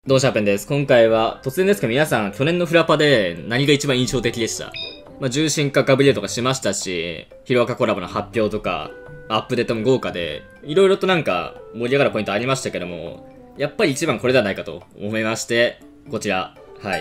どうもシャーペンです。今回は、突然ですけど皆さん、去年のフラパで何が一番印象的でした？重心化ガブリエとかしましたし、ヒロアカコラボの発表とか、アップデートも豪華で、いろいろとなんか盛り上がるポイントありましたけども、やっぱり一番これではないかと思いまして、こちら、はい。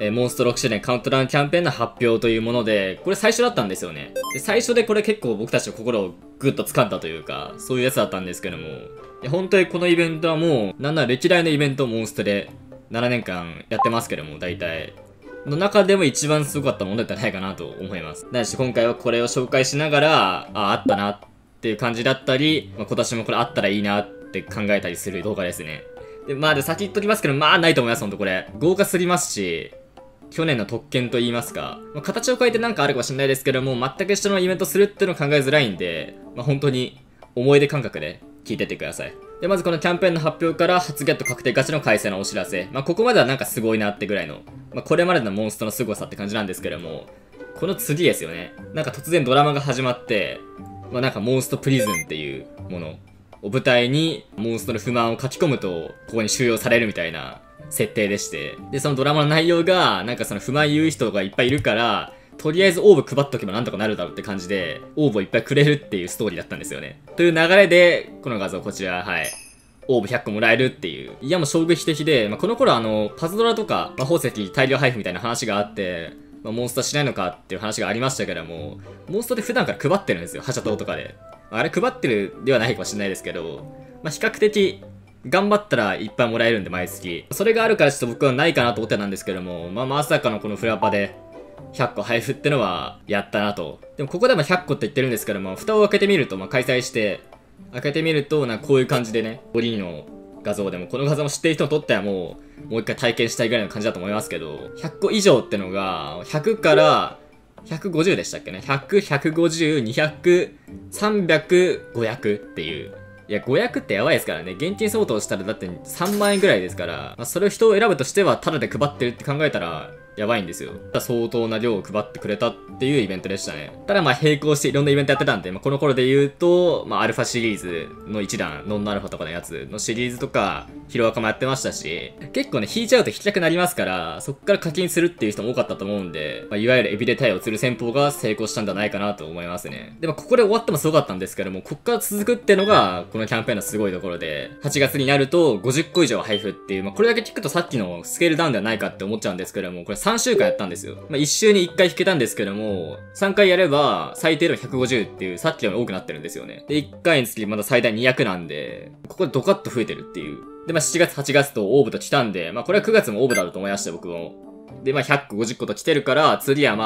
モンスト6周年カウントダウンキャンペーンの発表というもので、これ最初だったんですよね。で、最初でこれ結構僕たちの心をグッと掴んだというか、そういうやつだったんですけども、本当にこのイベントはもう、なんなら歴代のイベントをモンストで7年間やってますけども、大体。の中でも一番すごかったものだったんじゃないかなと思います。なので今回はこれを紹介しながら、あったなっていう感じだったり、今年もこれあったらいいなって考えたりする動画ですね。で、先言っときますけど、ないと思います、ほんとこれ。豪華すぎますし、去年の特権と言いますか、形を変えてなんかあるかもしれないですけども、全く一緒のイベントするっていうのを考えづらいんで、本当に思い出感覚で聞いてってください。で、まずこのキャンペーンの発表から初ゲット確定ガチの開催のお知らせ。ここまではなんかすごいなってぐらいの、これまでのモンストの凄さって感じなんですけども、この次ですよね。なんか突然ドラマが始まって、なんかモンストプリズンっていうものを舞台にモンストの不満を書き込むと、ここに収容されるみたいな設定でして。で、そのドラマの内容が、なんかその不満言う人がいっぱいいるから、とりあえずオーブ配っとけばなんとかなるだろうって感じで、オーブをいっぱいくれるっていうストーリーだったんですよね。という流れで、この画像こちら、はい。オーブ100個もらえるっていう。いやもう衝撃的で、この頃パズドラとか、宝石大量配布みたいな話があって、モンストしないのかっていう話がありましたけども、モンストで普段から配ってるんですよ、覇者島とかで。あれ配ってるではないかもしれないですけど、比較的、頑張ったらいっぱいもらえるんで、毎月。それがあるからちょっと僕はないかなと思ってたんですけども、まさかのこのフラパで、100個配布ってのは、やったなと。でもここでも100個って言ってるんですけども、蓋を開けてみると、開催して、開けてみると、こういう感じでね、ボディの画像でも、この画像を知ってる人にとってはもう一回体験したいぐらいの感じだと思いますけど、100個以上ってのが、100から150でしたっけね。100、150、200、300、500っていう。いや、500ってやばいですからね。現金相当したらだって3万円ぐらいですから、それを人を選ぶとしては、タダで配ってるって考えたら、やばいんですよ。相当な量を配ってくれたっていうイベントでしたね。ただ並行していろんなイベントやってたんで、この頃で言うと、アルファシリーズの一弾、ノンノアルファとかのやつのシリーズとか、ヒロアカもやってましたし、結構ね、引いちゃうと引きたくなりますから、そっから課金するっていう人も多かったと思うんで、いわゆるエビで対応する戦法が成功したんじゃないかなと思いますね。でもここで終わってもすごかったんですけども、こっから続くってのが、このキャンペーンのすごいところで、8月になると50個以上配布っていう、これだけ聞くとさっきのスケールダウンではないかって思っちゃうんですけども、これ3週間やったんですよ。1週に1回引けたんですけども、3回やれば最低でも150っていうさっきより多くなってるんですよね。で、1回につきまだ最大200なんで、ここでドカッと増えてるっていう。で、7月、8月とオーブと来たんで、これは9月もオーブだろうと思いました、僕も。で、100個、50個と来てるから、次は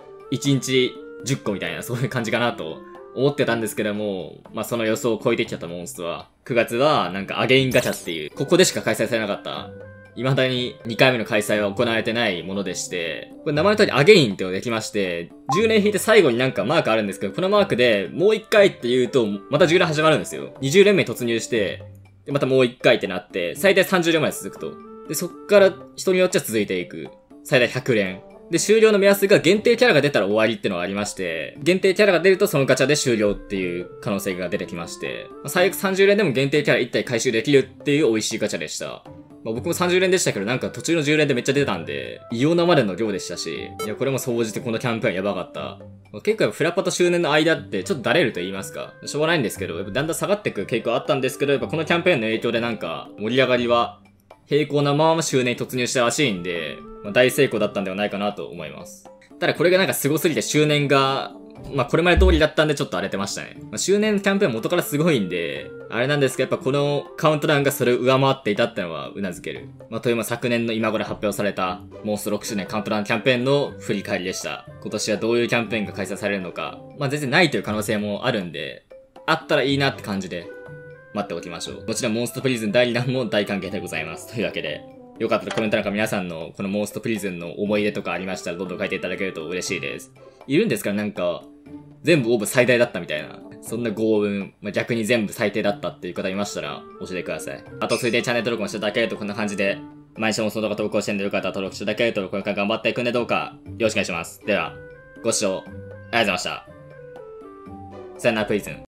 1日10個みたいな、そういう感じかなと思ってたんですけども、その予想を超えてきちゃったモンストは、9月はなんかアゲインガチャっていう、ここでしか開催されなかった、未だに2回目の開催は行われてないものでして、これ名前の通りアゲインってのができまして、10年引いて最後になんかマークあるんですけど、このマークでもう1回って言うと、また10連始まるんですよ。20連目に突入して、で、またもう1回ってなって、最大30連まで続くと。で、そっから人によっちゃ続いていく。最大100連。で、終了の目安が限定キャラが出たら終わりってのがありまして、限定キャラが出るとそのガチャで終了っていう可能性が出てきまして、最悪30連でも限定キャラ1体回収できるっていう美味しいガチャでした。僕も30連でしたけど、なんか途中の10連でめっちゃ出たんで、異様なまでの量でしたし、いや、これも総じてこのキャンペーンやばかった。結構フラパと周年の間ってちょっとだれると言いますか、しょうがないんですけど、だんだん下がっていく傾向あったんですけど、このキャンペーンの影響でなんか盛り上がりは平行なまま周年に突入したらしいんで、大成功だったんではないかなと思います。ただこれがなんか凄すぎて周年が、これまで通りだったんでちょっと荒れてましたね。周年のキャンペーン元からすごいんで、あれなんですけど、やっぱこのカウントダウンがそれを上回っていたってのは頷ける。という昨年の今頃発表された、モンスト6周年カウントダウンキャンペーンの振り返りでした。今年はどういうキャンペーンが開催されるのか、全然ないという可能性もあるんで、あったらいいなって感じで、待っておきましょう。もちろんモンストプリズン第2弾も大歓迎でございます。というわけで、よかったらコメントなんか皆さんのこのモンストプリズンの思い出とかありましたらどんどん書いていただけると嬉しいです。いるんですからなんか、全部オーブ最大だったみたいな。そんな豪運、逆に全部最低だったっていう方いましたら教えてください。あとついでにチャンネル登録もしていただけるとこんな感じで、毎週もその動画投稿してんでよかったら登録していただけるとこれから頑張っていくんでどうかよろしくお願いします。では、ご視聴ありがとうございました。さよならプリズン。